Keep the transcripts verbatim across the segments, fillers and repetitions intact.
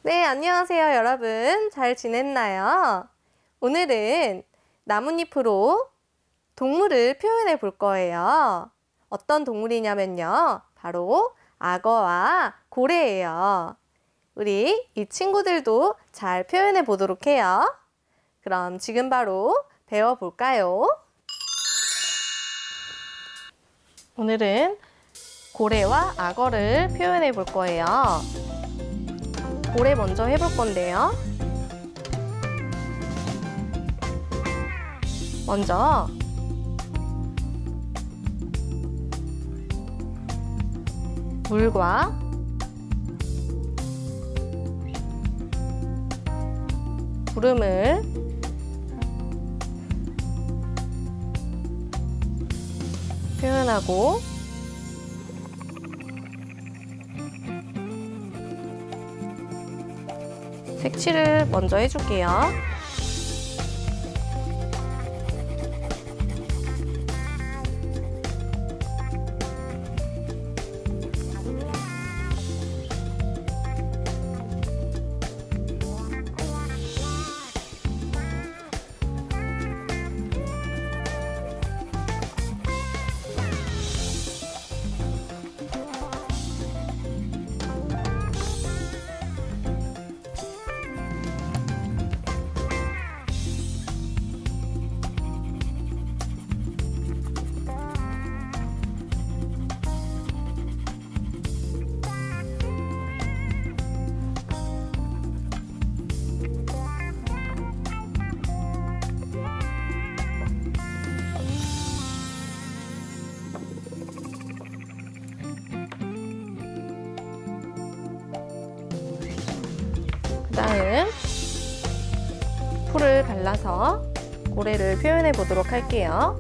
네, 안녕하세요, 여러분. 잘 지냈나요? 오늘은 나뭇잎으로 동물을 표현해 볼 거예요. 어떤 동물이냐면요. 바로 악어와 고래예요. 우리 이 친구들도 잘 표현해 보도록 해요. 그럼 지금 바로 배워볼까요? 오늘은 고래와 악어를 표현해 볼 거예요. 고래 먼저 해볼 건데요. 먼저 물과 구름을 표현하고 색칠을 먼저 해줄게요. 그 다음 풀을 발라서 고래를 표현해 보도록 할게요.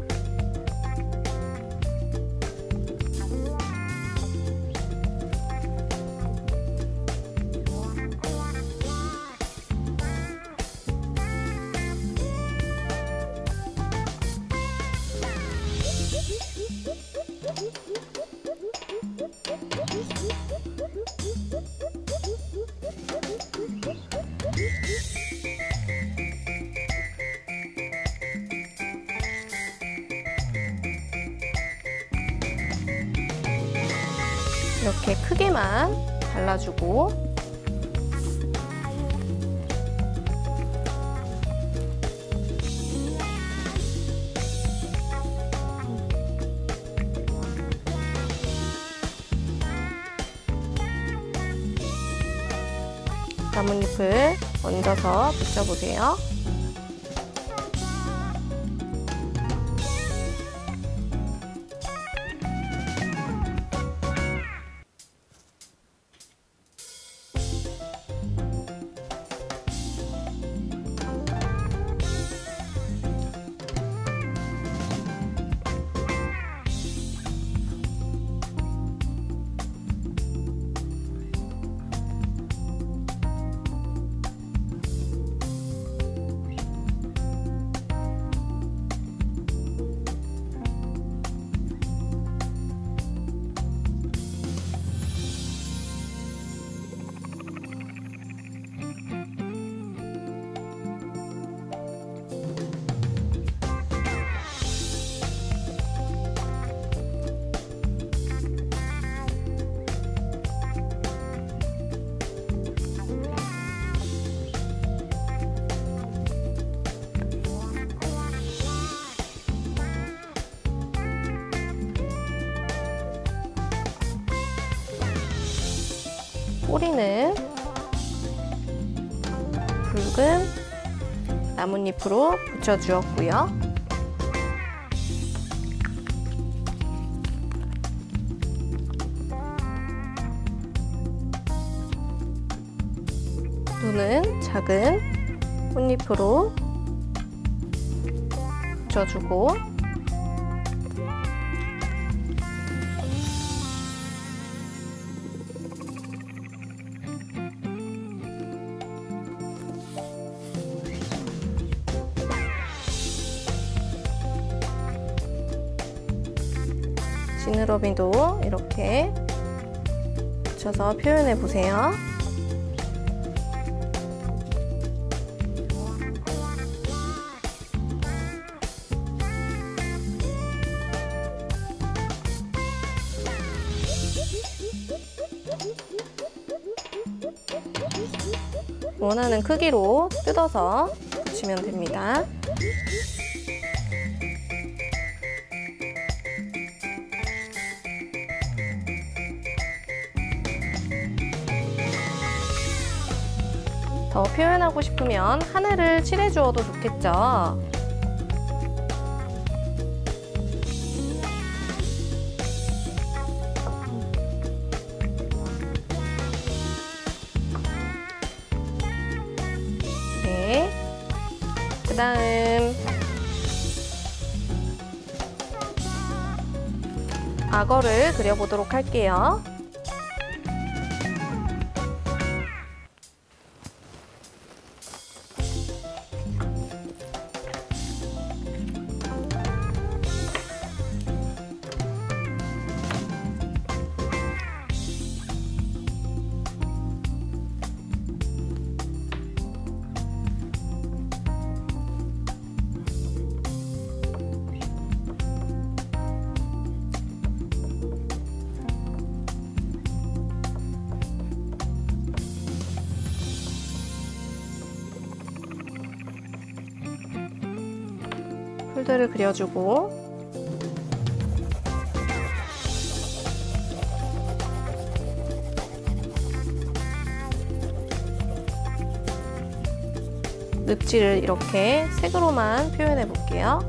이렇게 크게만 발라주고 나뭇잎을 얹어서 붙여보세요. 꼬리는 붉은 나뭇잎으로 붙여주었고요. 눈은 작은 꽃잎으로 붙여주고 지느러미도 이렇게 붙여서 표현해 보세요. 원하는 크기로 뜯어서 붙이면 됩니다. 더 표현하고 싶으면 하늘을 칠해주어도 좋겠죠. 네. 그 다음 악어를 그려보도록 할게요. 풀들을 그려주고 늪지를 이렇게 색으로만 표현해 볼게요.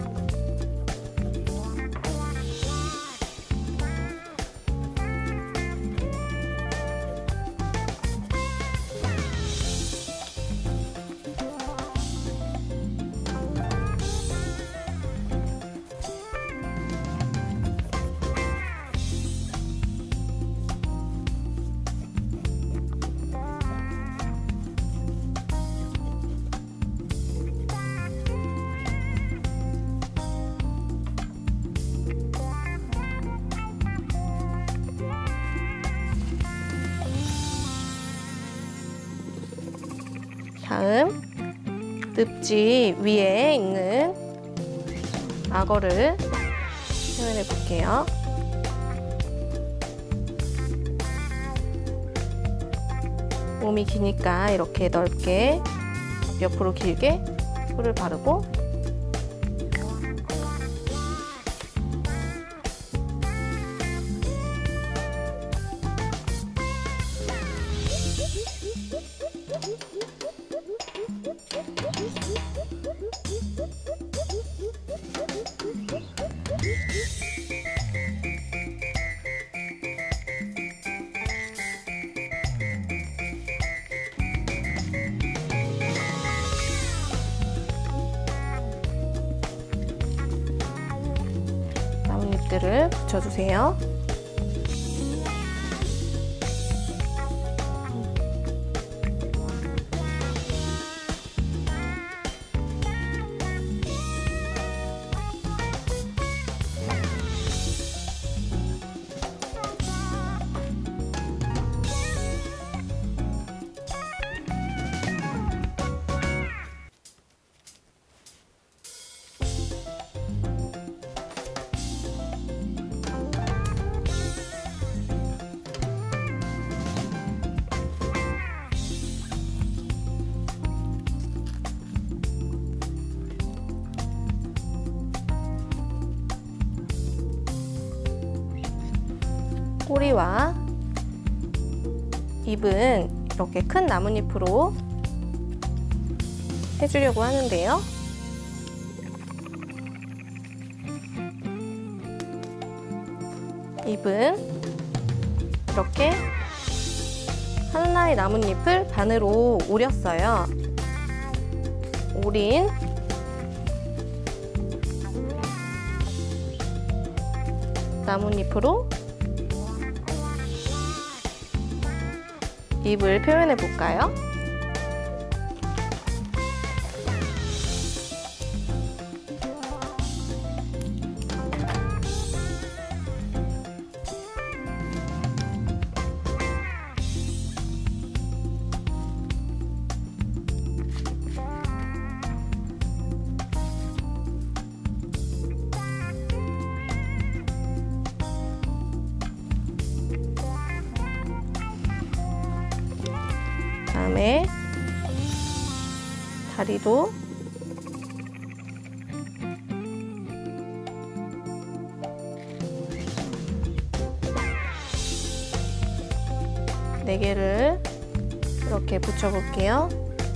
다음 늪지 위에 있는 악어를 표현해 볼게요. 몸이 기니까 이렇게 넓게 옆으로 길게 풀을 바르고 나뭇잎들을 붙여주세요. 꼬리와 입은 이렇게 큰 나뭇잎으로 해주려고 하는데요. 입은 이렇게 하나의 나뭇잎을 반으로 오렸어요. 오린 나뭇잎으로 입을 표현해 볼까요? 다음에 다리도 네 개를 이렇게 붙여볼게요.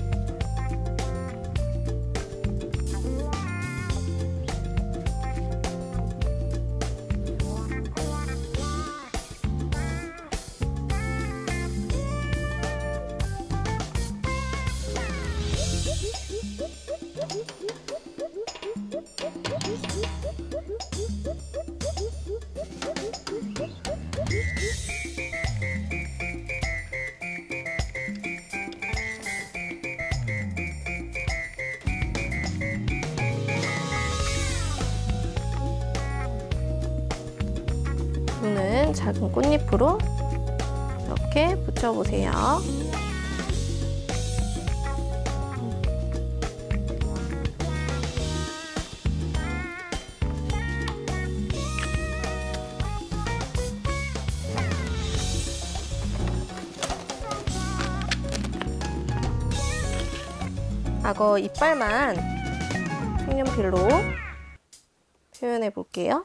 눈은 작은 꽃잎으로 이렇게 붙여보세요. 악어 이빨만 색연필로 표현해 볼게요.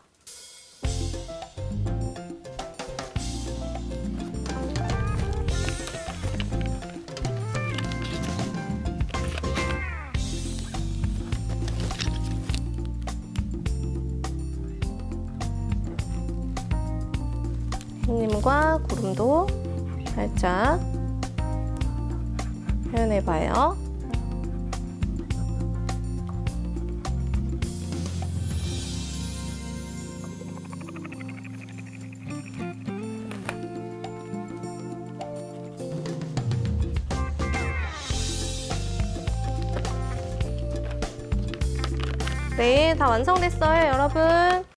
햇님과 구름도 살짝 표현해봐요. 네, 다 완성됐어요, 여러분.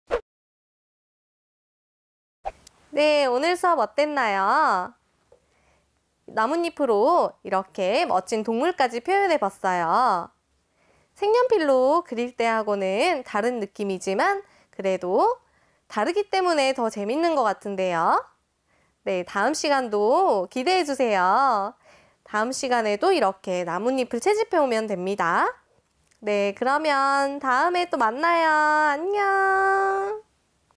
네, 오늘 수업 어땠나요? 나뭇잎으로 이렇게 멋진 동물까지 표현해봤어요. 색연필로 그릴 때하고는 다른 느낌이지만 그래도 다르기 때문에 더 재밌는 것 같은데요. 네, 다음 시간도 기대해주세요. 다음 시간에도 이렇게 나뭇잎을 채집해 오면 됩니다. 네, 그러면 다음에 또 만나요. 안녕.